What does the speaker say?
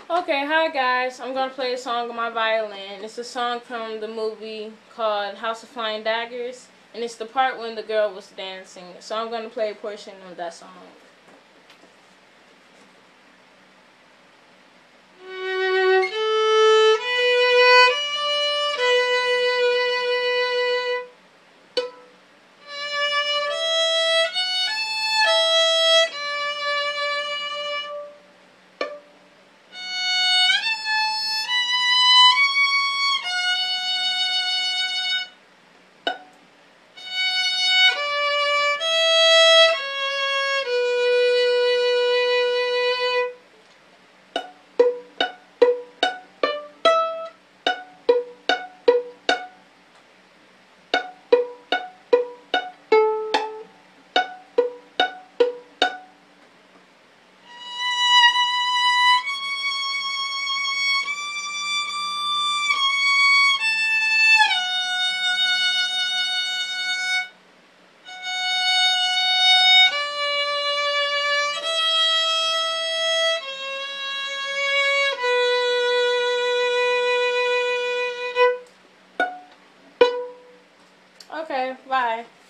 Okay, hi guys. I'm gonna play a song on my violin. It's a song from the movie called House of Flying Daggers, and it's the part when the girl was dancing. So I'm gonna play a portion of that song. Okay, bye.